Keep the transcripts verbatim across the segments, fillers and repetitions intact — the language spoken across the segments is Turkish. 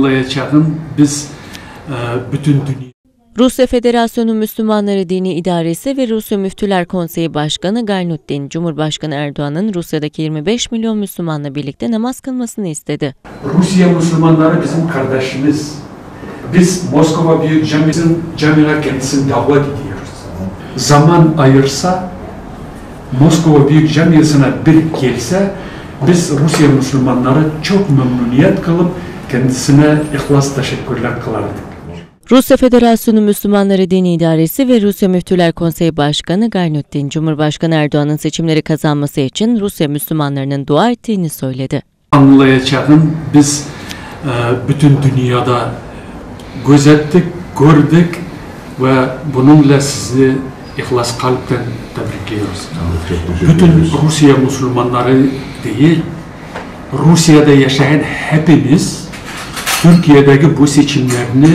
anlayacağım biz e, bütün dünya. Rusya Federasyonu Müslümanları Dini İdaresi ve Rusya Müftüler Konseyi Başkanı Gaynutdin, Cumhurbaşkanı Erdoğan'ın Rusya'daki yirmi beş milyon Müslümanla birlikte namaz kılmasını istedi. Rusya Müslümanları bizim kardeşimiz. Biz Moskova Büyük Camii'nin camiine kendisini davet ediyoruz. Zaman ayırsa, Moskova Büyük Camii'sine bir gelse, biz Rusya Müslümanları çok memnuniyet kılıp kendisine ihlas teşekkürler kılardık. Rusya Federasyonu Müslümanları Dini İdaresi ve Rusya Müftüler Konseyi Başkanı Gaynutdin, Cumhurbaşkanı Erdoğan'ın seçimleri kazanması için Rusya Müslümanlarının dua ettiğini söyledi. Anlayacağım biz e, bütün dünyada gözettik, gördük ve bununla sizi ihlas kalpten tebrikliyoruz. Bütün Rusya Müslümanları değil, Rusya'da yaşayan hepimiz Türkiye'deki bu seçimlerini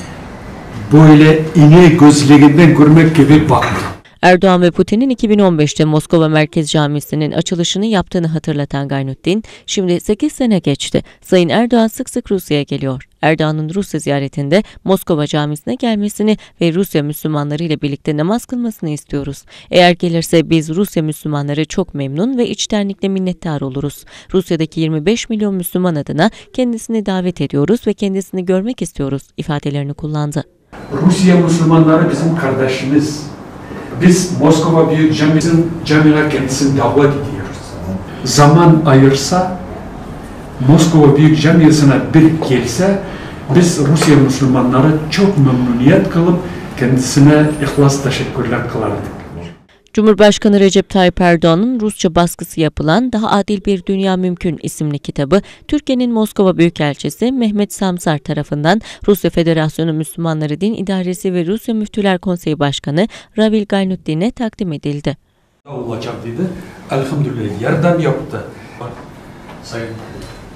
böyle ineği gözlerinden görmek gibi bakmıyor. Erdoğan ve Putin'in iki bin on beşte Moskova Merkez Camisi'nin açılışını yaptığını hatırlatan Gaynutdin, şimdi sekiz sene geçti. Sayın Erdoğan sık sık Rusya'ya geliyor. Erdoğan'ın Rusya ziyaretinde Moskova Camisi'ne gelmesini ve Rusya Müslümanları ile birlikte namaz kılmasını istiyoruz. Eğer gelirse biz Rusya Müslümanları çok memnun ve içtenlikle minnettar oluruz. Rusya'daki yirmi beş milyon Müslüman adına kendisini davet ediyoruz ve kendisini görmek istiyoruz ifadelerini kullandı. Rusya Müslümanları bizim kardeşimiz. Biz Moskova Büyük Camii'nin camiine kendisini davet ediyoruz. Zaman ayırsa, Moskova Büyük Camii'sine bir gelse, biz Rusya Müslümanları çok memnuniyet kılıp kendisine ihlas teşekkürler kılardık. Cumhurbaşkanı Recep Tayyip Erdoğan'ın Rusça baskısı yapılan Daha Adil Bir Dünya Mümkün isimli kitabı, Türkiye'nin Moskova Büyükelçisi Mehmet Samsar tarafından Rusya Federasyonu Müslümanları Din İdaresi ve Rusya Müftüler Konseyi Başkanı Ravil Gaynutdin'e takdim edildi. Olacak dedi. Elhamdülillah yardım yaptı. Sayın